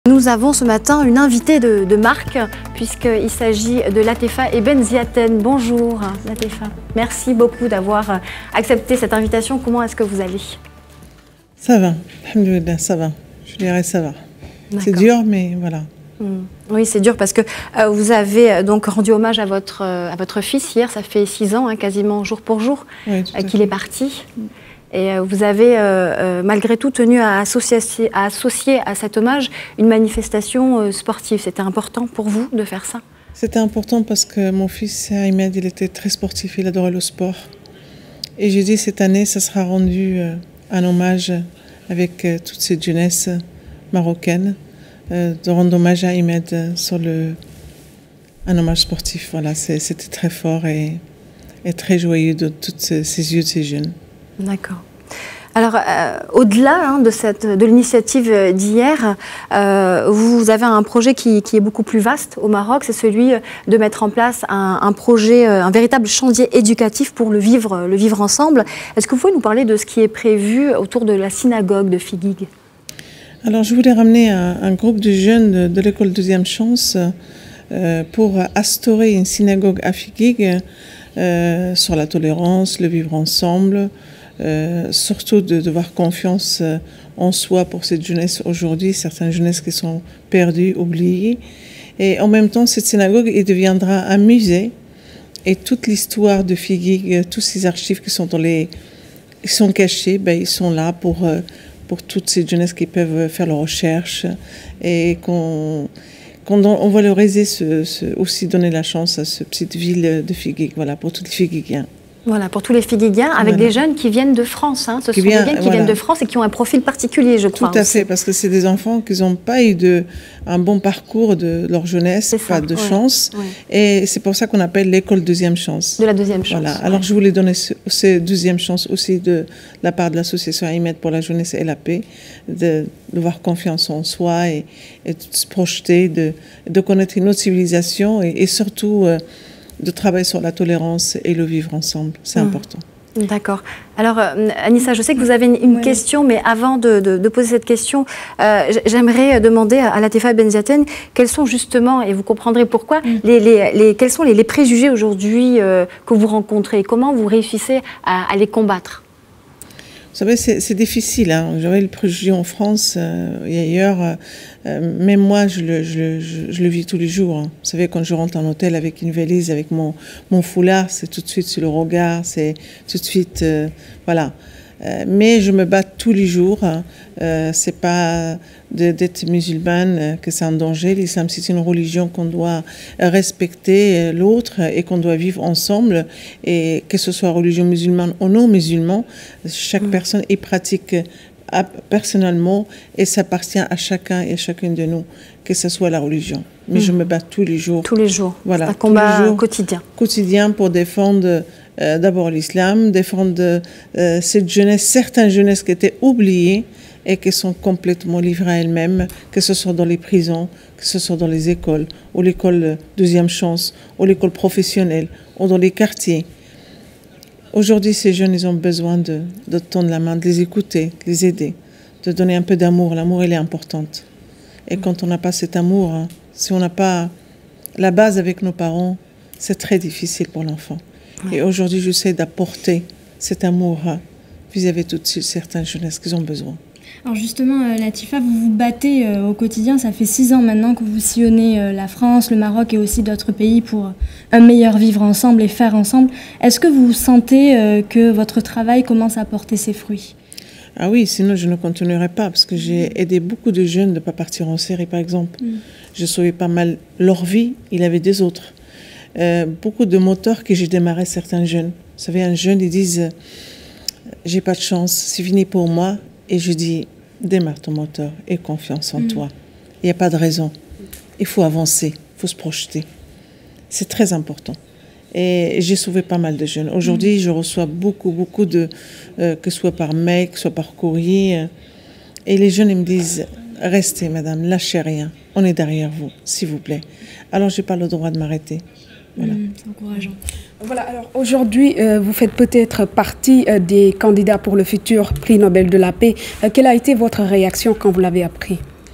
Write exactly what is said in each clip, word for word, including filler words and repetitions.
Nous avons ce matin une invitée de, de marque, puisqu'il s'agit de Latefa Eben Ziaten. Bonjour Latefa, merci beaucoup d'avoir accepté cette invitation. Comment est-ce que vous allez? Ça va, alhamdoulilah, ça va. Je dirais ça va. C'est dur, mais voilà. Mmh. Oui, c'est dur parce que euh, vous avez donc rendu hommage à votre, euh, à votre fils hier. Ça fait six ans, hein, quasiment jour pour jour, oui, euh, qu'il est parti. Mmh. Et euh, vous avez, euh, euh, malgré tout, tenu à associer, à associer à cet hommage une manifestation euh, sportive. C'était important pour vous de faire ça? C'était important parce que mon fils, Ahmed, il était très sportif, il adorait le sport. Et j'ai dit, cette année, ça sera rendu euh, un hommage avec euh, toute cette jeunesse marocaine, euh, de rendre hommage à Ahmed sur le, un hommage sportif. Voilà, c'était très fort et, et très joyeux de tous ces, ces yeux de ces jeunes. D'accord. Alors, euh, au-delà hein, de, cette, de l'initiative d'hier, euh, vous avez un projet qui, qui est beaucoup plus vaste au Maroc, c'est celui de mettre en place un, un projet, un véritable chantier éducatif pour le vivre, le vivre ensemble. Est-ce que vous pouvez nous parler de ce qui est prévu autour de la synagogue de Figuig? Alors, je voulais ramener un, un groupe de jeunes de, de l'école Deuxième Chance euh, pour instaurer une synagogue à Figuig euh, sur la tolérance, le vivre ensemble. Euh, surtout de devoir confiance euh, en soi pour cette jeunesse aujourd'hui, certaines jeunesses qui sont perdues, oubliées. Et en même temps, cette synagogue elle deviendra un musée. Et toute l'histoire de Figuig, tous ces archives qui sont, dans les, qui sont cachés, ben, ils sont là pour, euh, pour toutes ces jeunesses qui peuvent faire leurs recherches. Et qu'on qu'on on valoriser ce, ce, aussi donner la chance à cette petite ville de Figuig, voilà, pour tous les Figuigiens. Voilà, pour tous les Figuiguiens, avec voilà. des jeunes qui viennent de France. Hein. Ce qui sont vient, des jeunes qui voilà. viennent de France et qui ont un profil particulier, je crois. Tout à aussi. fait, parce que c'est des enfants qui n'ont pas eu de, un bon parcours de leur jeunesse, pas de ouais. chance. Ouais. Et c'est pour ça qu'on appelle l'école Deuxième Chance. De la Deuxième Chance. Voilà. Alors ouais. je voulais donner ce, cette Deuxième Chance aussi de la part de l'association Ahmed pour la jeunesse et la paix, de, de avoir confiance en soi et, et de se projeter, de, de connaître une autre civilisation et, et surtout... Euh, de travailler sur la tolérance et le vivre ensemble. C'est mmh. important. D'accord. Alors, euh, Anissa, je sais que vous avez une, une oui. question, mais avant de, de, de poser cette question, euh, j'aimerais demander à, à Latefa Eben Ziaten quels sont justement, et vous comprendrez pourquoi, mmh. les, les, les, quels sont les, les préjugés aujourd'hui euh, que vous rencontrez? Comment vous réussissez à, à les combattre? Vous savez, c'est difficile. Hein. J'avais le préjugé en France euh, et ailleurs. Euh, même moi, je le, je, je, je le vis tous les jours. Hein. Vous savez, quand je rentre en hôtel avec une valise, avec mon, mon foulard, c'est tout de suite sur le regard, c'est tout de suite... Euh, voilà. Euh, mais je me bats tous les jours. Hein. Euh, c'est pas d'être musulmane euh, que c'est un danger. L'islam, c'est une religion qu'on doit respecter l'autre et qu'on doit vivre ensemble. Et que ce soit religion musulmane ou non musulman, chaque mmh. personne y pratique personnellement et ça appartient à chacun et à chacune de nous, que ce soit la religion. Mais mmh. je me bats tous les jours. Tous les jours. Voilà. Un combat jours, quotidien. Quotidien pour défendre euh, d'abord l'islam, défendre euh, cette jeunesse, certaines jeunesses qui étaient oubliées et qui sont complètement livrées à elles-mêmes, que ce soit dans les prisons, que ce soit dans les écoles, ou l'école Deuxième Chance, ou l'école professionnelle, ou dans les quartiers. Aujourd'hui, ces jeunes, ils ont besoin de, de tendre la main, de les écouter, de les aider, de donner un peu d'amour. L'amour, elle est importante. Et quand on n'a pas cet amour, hein, si on n'a pas la base avec nos parents, c'est très difficile pour l'enfant. Ouais. Et aujourd'hui, j'essaie d'apporter cet amour vis-à-vis de toutes certaines jeunesses qui ont besoin. Alors justement, euh, Latefa, vous vous battez euh, au quotidien. Ça fait six ans maintenant que vous sillonnez euh, la France, le Maroc et aussi d'autres pays pour un meilleur vivre ensemble et faire ensemble. Est-ce que vous sentez euh, que votre travail commence à porter ses fruits? Ah oui, sinon je ne continuerai pas parce que j'ai aidé beaucoup de jeunes de ne pas partir en série, par exemple. Mm. J'ai sauvé pas mal leur vie, il y avait des autres. Euh, beaucoup de moteurs que j'ai démarré certains jeunes. Vous savez, un jeune, ils disent « j'ai pas de chance, c'est fini pour moi ». Et je dis, démarre ton moteur et confiance en mmh. toi. Il n'y a pas de raison. Il faut avancer, il faut se projeter. C'est très important. Et j'ai sauvé pas mal de jeunes. Aujourd'hui, mmh. je reçois beaucoup, beaucoup de, euh, que ce soit par mail, que ce soit par courrier. Et les jeunes, ils me disent, restez, madame, lâchez rien. On est derrière vous, s'il vous plaît. Alors, je n'ai pas le droit de m'arrêter. Voilà. Mmh, c'est encourageant. Voilà, alors aujourd'hui, euh, vous faites peut-être partie euh, des candidats pour le futur prix Nobel de la paix. Euh, quelle a été votre réaction quand vous l'avez appris?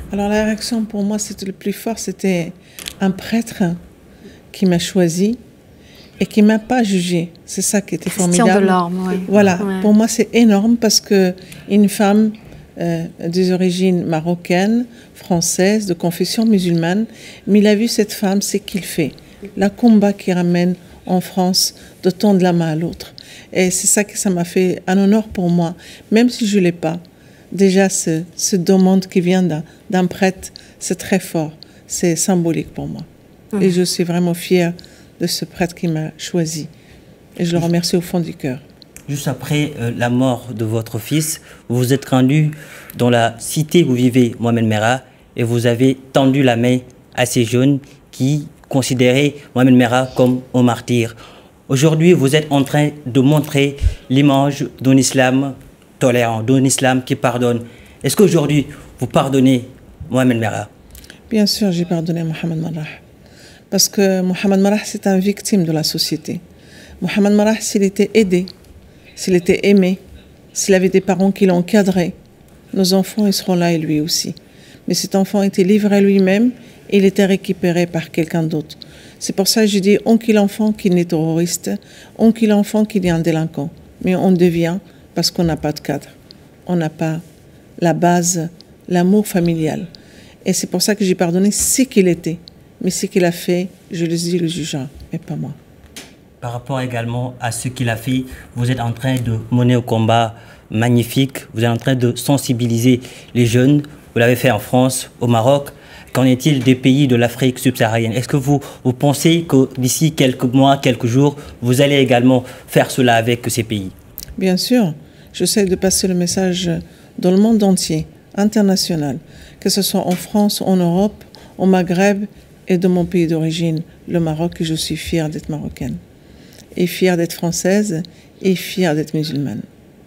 Alors la réaction pour moi, c'était le plus fort, c'était un prêtre qui m'a choisi et qui m'a pas jugé. C'est ça qui était formidable. Christian Delorme, oui. Voilà, Ouais. pour moi c'est énorme parce que une femme euh, des origines marocaines, françaises, de confession musulmane, mais il a vu cette femme, c'est qu'il fait. La combat qui ramène en France de tendre la main à l'autre. Et c'est ça que ça m'a fait un honneur pour moi, même si je ne l'ai pas. Déjà, ce, ce demande qui vient d'un, d'un prêtre, c'est très fort, c'est symbolique pour moi. Mmh. Et je suis vraiment fière de ce prêtre qui m'a choisi. Et je le remercie au fond du cœur. Juste après euh, la mort de votre fils, vous vous êtes rendu dans la cité où vivait Mohamed Merah et vous avez tendu la main à ces jeunes qui considéraient Mohamed Merah comme un martyr. Aujourd'hui, vous êtes en train de montrer l'image d'un islam tolérant, d'un islam qui pardonne. Est-ce qu'aujourd'hui, vous pardonnez Mohamed Merah? Bien sûr, j'ai pardonné Mohamed Merah. Parce que Mohamed Merah, c'est un victime de la société. Mohamed Merah, s'il était aidé, s'il était aimé, s'il avait des parents qui l'encadraient, nos enfants, ils seront là et lui aussi. Mais cet enfant était livré à lui-même et il était récupéré par quelqu'un d'autre. C'est pour ça que je dis, on qu'il l'enfant qu'il n'est terroriste, on qu'il l'enfant qu'il est un délinquant. Mais on devient parce qu'on n'a pas de cadre. On n'a pas la base, l'amour familial. Et c'est pour ça que j'ai pardonné ce qu'il était. Mais ce qu'il a fait, je le dis, le jugera, mais pas moi. Par rapport également à ce qu'il a fait, vous êtes en train de mener un combat magnifique. Vous êtes en train de sensibiliser les jeunes. Vous l'avez fait en France, au Maroc. Qu'en est-il des pays de l'Afrique subsaharienne? Est-ce que vous, vous pensez que d'ici quelques mois, quelques jours, vous allez également faire cela avec ces pays? Bien sûr. J'essaie de passer le message dans le monde entier, international, que ce soit en France, en Europe, au Maghreb et de mon pays d'origine, le Maroc, que je suis fière d'être marocaine, et fière d'être française, et fière d'être musulmane.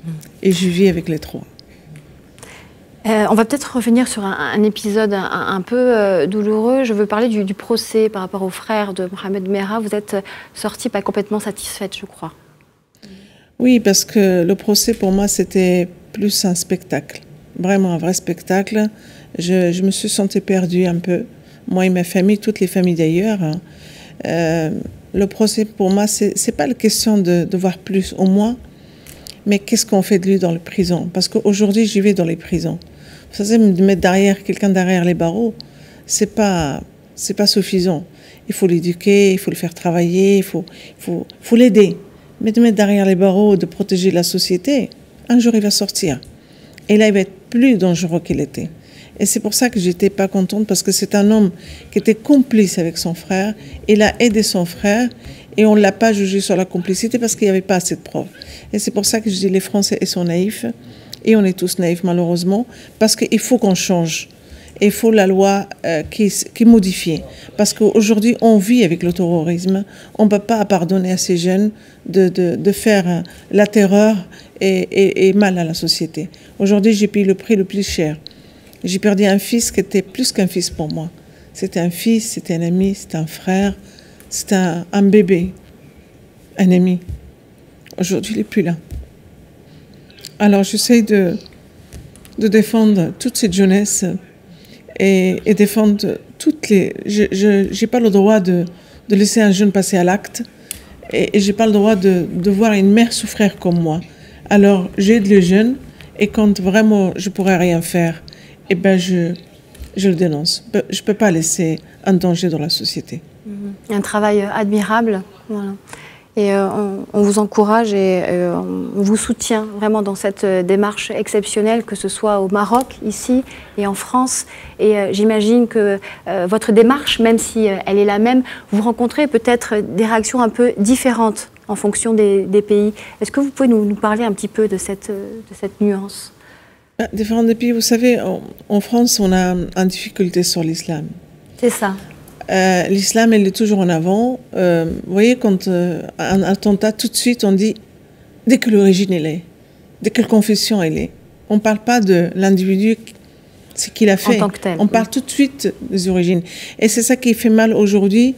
Et je vis avec les trois. Euh, on va peut-être revenir sur un, un épisode un, un peu euh, douloureux. Je veux parler du, du procès par rapport aux frères de Mohamed Merah. Vous êtes sortie pas complètement satisfaite, je crois. Oui, parce que le procès, pour moi, c'était plus un spectacle. Vraiment un vrai spectacle. Je, je me suis sentie perdue un peu. Moi et ma famille, toutes les familles d'ailleurs. Euh, le procès, pour moi, c'est, c'est pas la question de, de voir plus ou moins, mais qu'est-ce qu'on fait de lui dans les prisons? Parce qu'aujourd'hui, j'y vais dans les prisons. Vous savez, de mettre derrière quelqu'un derrière les barreaux, c'est pas, c'est pas suffisant. Il faut l'éduquer, il faut le faire travailler, il faut, il faut, faut l'aider. Mais de mettre derrière les barreaux, de protéger la société, un jour il va sortir. Et là, il va être plus dangereux qu'il était. Et c'est pour ça que j'étais pas contente, parce que c'est un homme qui était complice avec son frère. Il a aidé son frère et on ne l'a pas jugé sur la complicité parce qu'il n'y avait pas assez de preuves. Et c'est pour ça que je dis les Français ils sont naïfs, et on est tous naïfs malheureusement, parce qu'il faut qu'on change. Il faut la loi euh, qui, qui est modifiée. Parce qu'aujourd'hui, on vit avec le terrorisme. On ne peut pas pardonner à ces jeunes de, de, de faire euh, la terreur et, et, et mal à la société. Aujourd'hui, j'ai payé le prix le plus cher. J'ai perdu un fils qui était plus qu'un fils pour moi. C'était un fils, c'était un ami, c'était un frère, c'était un, un bébé, un ami. Aujourd'hui, il n'est plus là. Alors, j'essaie de, de défendre toute cette jeunesse et, et défendre toutes les... Je n'ai pas le droit de, de laisser un jeune passer à l'acte et, et je n'ai pas le droit de, de voir une mère souffrir comme moi. Alors, j'aide les jeunes et quand vraiment je ne pourrais rien faire, eh ben je, je le dénonce. Je ne peux pas laisser un danger dans la société. Mmh. Un travail admirable. Voilà. Et euh, on, on vous encourage et euh, on vous soutient vraiment dans cette euh, démarche exceptionnelle, que ce soit au Maroc, ici, et en France. Et euh, j'imagine que euh, votre démarche, même si euh, elle est la même, vous rencontrez peut-être des réactions un peu différentes en fonction des, des pays. Est-ce que vous pouvez nous, nous parler un petit peu de cette, de cette nuance ? Différents des pays, vous savez, en, en France, on a une difficulté sur l'islam. C'est ça. Euh, l'islam, elle est toujours en avant. Euh, vous voyez, quand euh, un attentat, tout de suite, on dit dès que l'origine elle est, dès que la confession elle est. On ne parle pas de l'individu, ce qu'il a fait. En tant que tel. On parle tout de suite des origines. Et c'est ça qui fait mal aujourd'hui.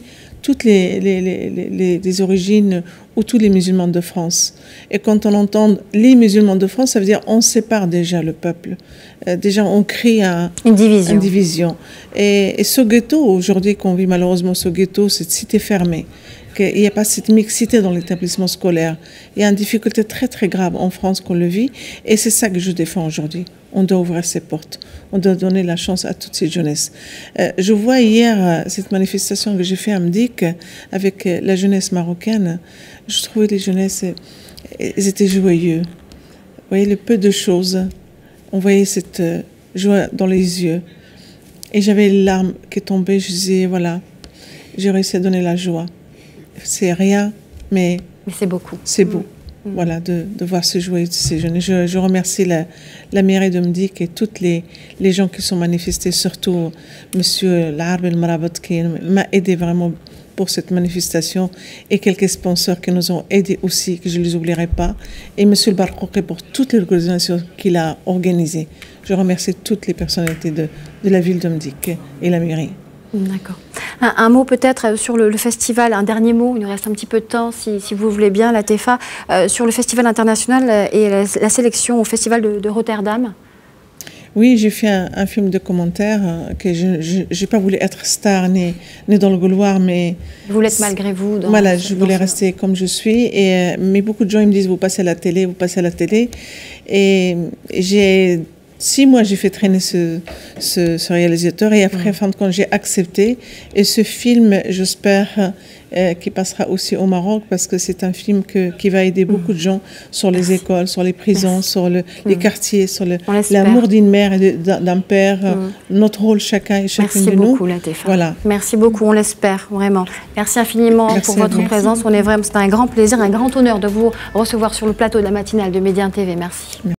toutes les, les, les, les, les origines ou tous les musulmans de France. Et quand on entend les musulmans de France, ça veut dire on sépare déjà le peuple. Euh, déjà, on crée un, une division. Une division. Et, et ce ghetto, aujourd'hui, qu'on vit malheureusement ce ghetto, cette cité fermée, qu'il n'y a pas cette mixité dans l'établissement scolaire. Il y a une difficulté très très grave en France qu'on le vit, et c'est ça que je défends aujourd'hui. On doit ouvrir ses portes, on doit donner la chance à toutes ces jeunesses. Euh, je vois hier euh, cette manifestation que j'ai fait à Mdik avec euh, la jeunesse marocaine. Je trouvais les jeunesses, euh, ils étaient joyeux. Vous voyez, le peu de choses, on voyait cette euh, joie dans les yeux. Et j'avais les larmes qui tombaient, je disais, voilà, j'ai réussi à donner la joie. C'est rien, mais, mais c'est beaucoup. C'est beau, mmh. voilà, de, de voir se jouer ces jeunes. Je, je remercie la, la mairie de Mdik et toutes les, les gens qui sont manifestés, surtout Monsieur L'Arb El Marabot qui m'a aidé vraiment pour cette manifestation, et quelques sponsors qui nous ont aidés aussi, que je ne les oublierai pas, et Monsieur Le Barkouki pour toutes les organisations qu'il a organisées. Je remercie toutes les personnalités de, de la ville de Mdik et la mairie. D'accord. Un, un mot peut-être sur le, le festival, un dernier mot, il nous reste un petit peu de temps si, si vous voulez bien, Latefa, euh, sur le festival international et la, la sélection au festival de, de Rotterdam. Oui, j'ai fait un, un film de commentaires, euh, que je n'ai pas voulu être star ni, ni dans le Gauloir, mais... Vous l'êtes malgré vous dans Voilà, ce, je voulais ce... rester comme je suis, et, mais beaucoup de gens ils me disent, vous passez à la télé, vous passez à la télé, et j'ai... Six mois, j'ai fait traîner ce, ce, ce réalisateur, et après, mmh. fin de compte, j'ai accepté. Et ce film, j'espère euh, qu'il passera aussi au Maroc, parce que c'est un film que, qui va aider beaucoup mmh. de gens sur les Merci. écoles, sur les prisons, Merci. sur le, mmh. les quartiers, sur le, l'amour d'une mère et d'un père, mmh. notre rôle chacun et chacune Merci de nous. Merci beaucoup, Latefa. Voilà. Merci beaucoup, on l'espère, vraiment. Merci infiniment Merci pour votre présence. On est vraiment, c'est un grand plaisir, un grand honneur de vous recevoir sur le plateau de la matinale de Média T V. Merci. Merci.